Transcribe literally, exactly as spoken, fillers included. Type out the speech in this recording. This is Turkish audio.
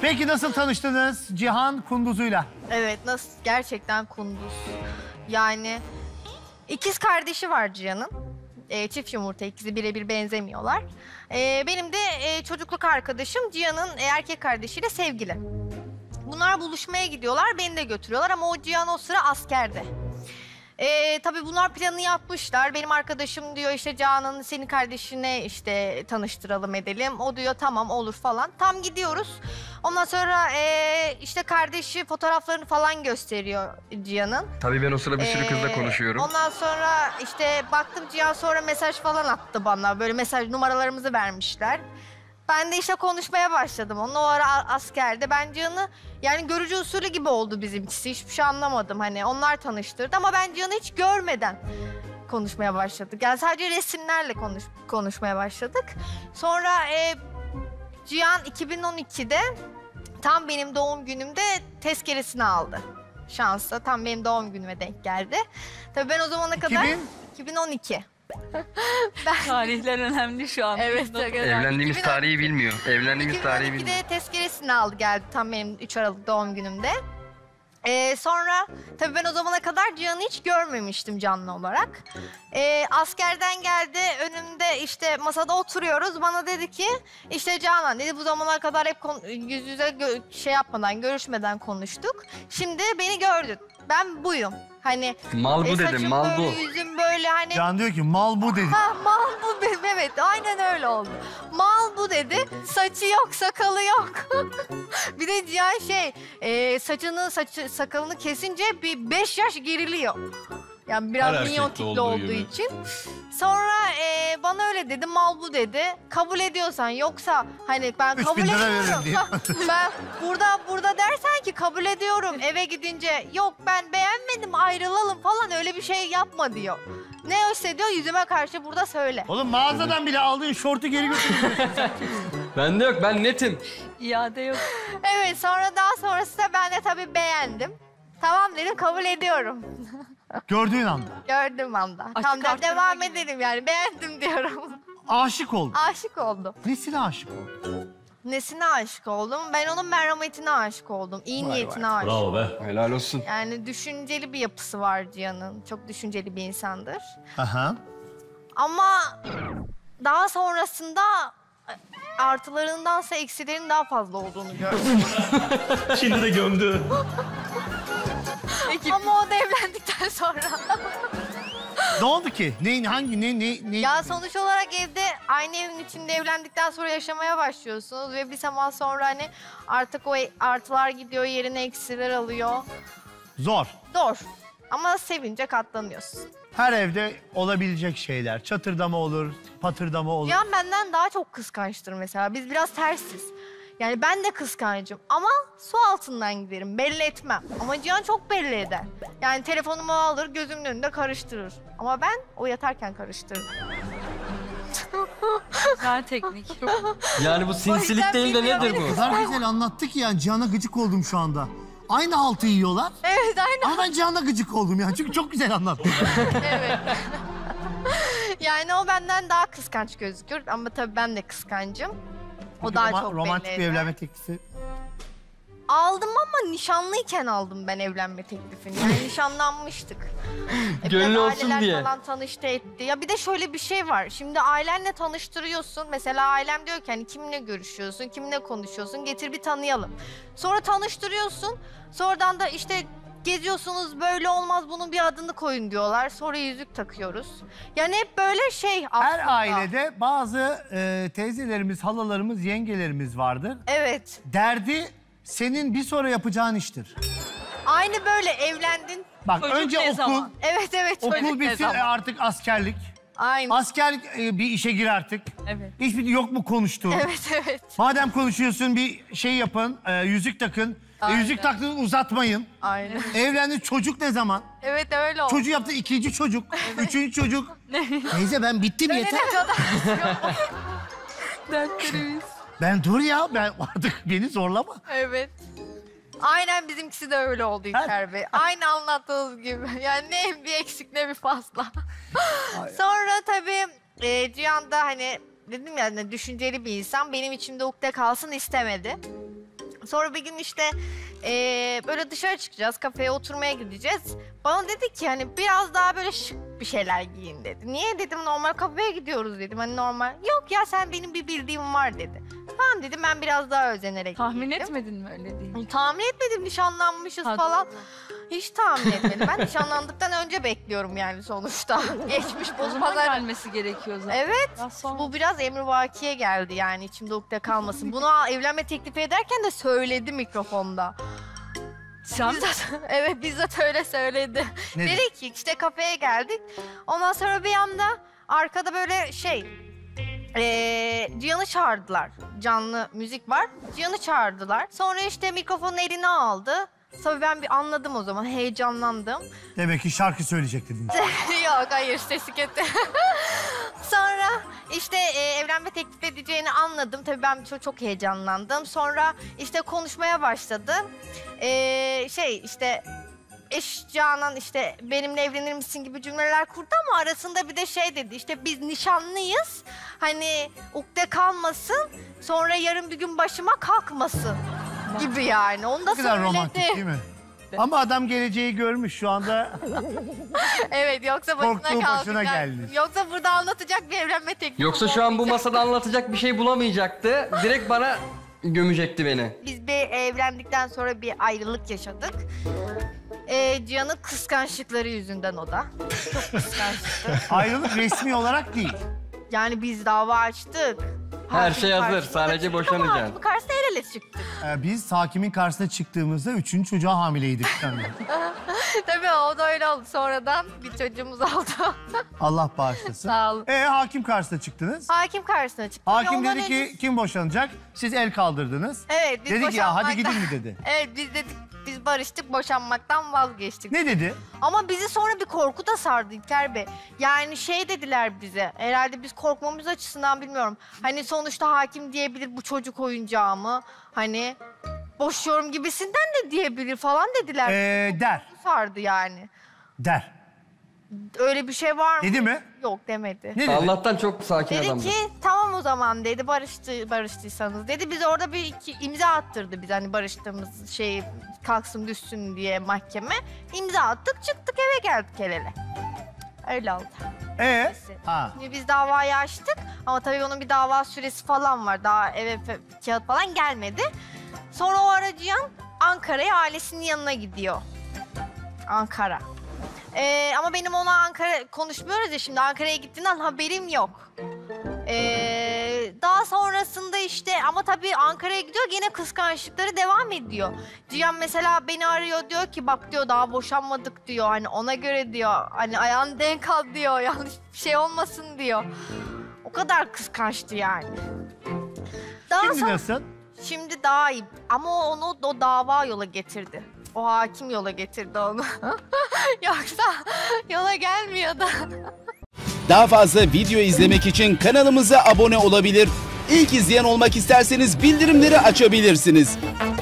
Peki nasıl tanıştınız Cihan Kunduz'uyla? Evet, nasıl? Gerçekten kunduz. Yani ikiz kardeşi var Cihan'ın. E, çift yumurta ikizi birebir benzemiyorlar. E, benim de e, çocukluk arkadaşım Cihan'ın e, erkek kardeşiyle sevgili. Bunlar buluşmaya gidiyorlar, beni de götürüyorlar ama o Cihan o sıra askerde. Ee, tabii bunlar planı yapmışlar. Benim arkadaşım diyor işte Canan'ın senin kardeşine işte tanıştıralım edelim. O diyor tamam olur falan. Tam gidiyoruz. Ondan sonra ee, işte kardeşi fotoğraflarını falan gösteriyor Cihan'ın. Tabii ben o sıra bir sürü kızla Ee, konuşuyorum. Ondan sonra işte baktım Cihan sonra mesaj falan attı bana. Böyle mesaj numaralarımızı vermişler. Ben de işte konuşmaya başladım. Onun o ara askerde. Ben Cihan'ı yani görücü usulü gibi oldu bizimkisi. Hiçbir şey anlamadım hani. Onlar tanıştırdı ama ben Cihan'ı hiç görmeden konuşmaya başladık. Yani sadece resimlerle konuş, konuşmaya başladık. Sonra e, Cihan iki bin on ikide tam benim doğum günümde tezkeresini aldı. Şansla tam benim doğum günüme denk geldi. Tabii ben o zamana kadar... iki bin? iki bin on iki. Ben... Tarihler önemli şu an. Evet. Evlendiğimiz tarihi bilmiyor. Evlendiğimiz tarihi bilmiyor. iki bin on ikide tezkeresini aldı geldi tam benim üç Aralık doğum günümde. Ee, sonra tabii ben o zamana kadar Cihan'ı hiç görmemiştim canlı olarak. Ee, askerden geldi önümde işte masada oturuyoruz. Bana dedi ki işte Canan dedi bu zamana kadar hep yüz yüze şey yapmadan görüşmeden konuştuk. Şimdi beni gördün. Ben buyum. Hani mal bu e, dedim, mal böyle, bu. yüzüm böyle hani. Can diyor ki mal bu dedi. Ha, mal bu benim, evet aynen öyle oldu. Mal bu dedi, saçı yok, sakalı yok. Bir de Cihan şey, e, saçını, saçı, sakalını kesince bir beş yaş geriliyor. Yani biraz Her minyon erkekte tipli olduğu olduğu gibi. için. Sonra e, bana öyle dedi, mal bu dedi. Kabul ediyorsan yoksa hani ben Üç kabul bin lira ediyorum. veririm diye. Ben burada burada dersen ki kabul ediyorum eve gidince yok ben beğenmedim ayrılalım falan öyle bir şey yapma diyor. Ne hissediyor yüzüme karşı burada söyle. Oğlum mağazadan bile aldığın şortu geri götürüyorsun. Bende yok, ben netim. İade yok. Evet sonra daha sonrasında ben de tabii beğendim. Tamam dedim kabul ediyorum. Gördüğün anda. Gördüğüm anda. Açık Tam da arttırma devam gibi. edelim yani beğendim diyorum. Aşık oldun. Aşık oldum. Nesine aşık oldun? Nesine aşık oldum? Ben onun merhametine aşık oldum. İyi Vay niyetine vay. aşık. Bravo be. Helal olsun. Yani düşünceli bir yapısı var Cihan'ın. Çok düşünceli bir insandır. Aha. Ama daha sonrasında artılarındansa eksilerin daha fazla olduğunu gördüm. Şimdi de gömdü. Ama o da evlendikten sonra. Ne oldu ki? Ne, hangi, ne, ne, ne? Ya sonuç olarak evde aynı evin içinde evlendikten sonra yaşamaya başlıyorsunuz ve bir zaman sonra hani artık o artılar gidiyor yerine eksiler alıyor. Zor. Zor ama sevince katlanıyorsun. Her evde olabilecek şeyler. Çatırdama olur, patırdama olur. Cihan benden daha çok kıskançtır mesela. Biz biraz tersiz. Yani ben de kıskancım ama su altından giderim, belli etmem. Ama Cihan çok belli eder. Yani telefonumu alır, gözümün önünde karıştırır. Ama ben o yatarken karıştırırım. Güzel teknik. Yani bu sinsilik değil de nedir O bu? kadar güzel anlattı ki yani Cihan'a gıcık oldum şu anda. Aynı haltı yiyorlar Evet, aynen. ama ben Cihan'a gıcık oldum yani çünkü çok güzel anlattı. Evet. Yani o benden daha kıskanç gözükür ama tabii ben de kıskancım. O daha Roma- çok romantik belli bir eder. evlenme teklifi. Aldım ama nişanlıyken aldım ben evlenme teklifini. Yani nişanlanmıştık. E, Gönlü biraz olsun aileler diye. falan tanıştı etti. Ya bir de şöyle bir şey var. Şimdi ailenle tanıştırıyorsun. Mesela ailem diyor ki hani kiminle görüşüyorsun, kiminle konuşuyorsun getir bir tanıyalım. Sonra tanıştırıyorsun. Sonradan da işte geziyorsunuz böyle olmaz bunun bir adını koyun diyorlar. Sonra yüzük takıyoruz. Yani hep böyle şey aslında. Her ailede bazı e, teyzelerimiz, halalarımız, yengelerimiz vardır. Evet. Derdi senin bir sonra yapacağın iştir. Aynı böyle evlendin. Bak Çocuk önce ne okul, zaman? Evet evet. okul çocuk ne bitsin zaman? e, artık askerlik. Aynı. Askerlik e, bir işe gir artık. Evet. Hiçbir yok mu konuştuğun? Evet evet. Madem konuşuyorsun bir şey yapın, e, yüzük takın. E, Aynen. yüzük taktınız uzatmayın. Aynen. Evlendin çocuk ne zaman? Evet öyle oldu. Çocuğu yaptı ikinci çocuk, üçüncü çocuk. Teyze ben bittim Öyle yeter. ne kadar. Dertlerimiz. Ben dur ya ben artık beni zorlama. Evet. Aynen bizimkisi de öyle oldu İlker Bey. Aynı anlattığınız gibi. Yani ne bir eksik ne bir fazla. Sonra tabii e, Cihan da hani dedim ya hani düşünceli bir insan benim içimde ukde kalsın istemedi. Sonra bir gün işte eee, böyle dışarı çıkacağız, kafeye oturmaya gideceğiz. Bana dedi ki hani biraz daha böyle şık bir şeyler giyin dedi. Niye dedim, normal kafeye gidiyoruz dedim. Hani normal. Yok ya, sen benim bir bildiğim var dedi. Tamam dedim, ben biraz daha özenerek Tahmin giyindim. etmedin mi öyle değil? Tahmin etmedim, nişanlanmışız Hadi. falan. Hiç tahmin etmedim. Ben nişanlandıktan önce bekliyorum yani sonuçta. Geçmiş O zaman bozmalar. gelmesi gerekiyor zaten. Evet. Ya sonra- Bu biraz emrivakiye geldi yani, içimde ukde kalmasın. Bunu evlenme teklifi ederken de söyledi mikrofonda. Sen Bizzat, evet bizzat öyle söyledi. Ne dedi? Dedi ki işte kafeye geldik. Ondan sonra bir anda arkada böyle şey... Ee, Cihan'ı çağırdılar. Canlı müzik var. Cihan'ı çağırdılar. Sonra işte mikrofonu eline aldı. Tabii ben bir anladım o zaman. Heyecanlandım. Demek ki şarkı söyleyecek dedin. Yok hayır, sesi kötü. Sonra işte e, evlenme teklif edeceğini anladım. Tabii ben çok, çok heyecanlandım. Sonra işte konuşmaya başladı. Ee, şey işte eş Canan işte benimle evlenir misin gibi cümleler kurdu ama arasında bir de şey dedi. İşte biz nişanlıyız. Hani ukde kalmasın. Sonra yarın bir gün başıma kalkmasın gibi yani. Onu da Ne kadar söyledi. romantik değil mi? Ama adam geleceği görmüş şu anda. Evet, yoksa başına Korktuğu kalkacak. başına geldi. Yoksa burada anlatacak bir evlenme teklifi. Yoksa şu an bu masada anlatacak bir şey bulamayacaktı. Direkt bana gömecekti beni. Biz bir evlendikten sonra bir ayrılık yaşadık. Ee, Cihan'ın kıskançlıkları yüzünden o da. Çok kıskançtı. Ayrılık resmi olarak değil. Yani biz dava açtık. Her Hakim şey hazır, karşısına sadece çıktık ama boşanacaksın. hakimin karşısına el ele çıktık. Ee, biz hakimin karşısına çıktığımızda üçüncü çocuğa hamileydik. Tabii o da öyle oldu. Sonradan bir çocuğumuz oldu. Allah bağışlasın. Sağ olun. Ee, hakim karşısına çıktınız. Hakim karşısına çıktık. Hakim Ve ondan dedi ki henüz- kim boşanacak? Siz el kaldırdınız. Evet, biz Dedi ki ya hadi boşanmaktan- gidin mi dedi. Evet, biz dedik, biz barıştık, boşanmaktan vazgeçtik. Ne dedi? Ama bizi sonra bir korku da sardı İlker Bey. Yani şey dediler bize, herhalde biz korkmamız açısından bilmiyorum. Hani sonuçta hakim diyebilir bu çocuk oyuncağı mı? Hani boşuyorum gibisinden de diyebilir falan dediler. Ee, der. Sardı yani. Der. Öyle bir şey var mı? Dedi mi? Yok demedi. Ne dedi? Allah'tan çok sakin Dedi adamdı. ki tamam o zaman dedi, barıştı, barıştıysanız dedi. Biz orada bir iki imza attırdı biz, hani barıştığımız şey kalksın düşsün diye mahkeme. İmza attık, çıktık, eve geldik el ele. Öyle oldu. Ee? Ha. Şimdi biz davayı açtık ama tabii onun bir dava süresi falan var. Daha eve fe- kağıt falan gelmedi. Sonra o ara Cihan Ankara'ya ailesinin yanına gidiyor. Ankara. Ee, ama benim ona Ankara konuşmuyoruz ya, şimdi Ankara'ya gittiğinden haberim yok. Ee, daha sonrasında işte ama tabii Ankara'ya gidiyor, gene kıskançlıkları devam ediyor. Cihan mesela beni arıyor, diyor ki bak diyor daha boşanmadık diyor, hani ona göre diyor, hani ayağını denk al diyor, yanlış bir şey olmasın diyor. O kadar kıskançtı yani. Daha Şimdi sonra- nasıl? Şimdi daha iyi ama onu o dava yola getirdi. O hakim yola getirdi onu. Yoksa yola gelmiyordu. Daha fazla video izlemek için kanalımıza abone olabilir. İlk izleyen olmak isterseniz bildirimleri açabilirsiniz.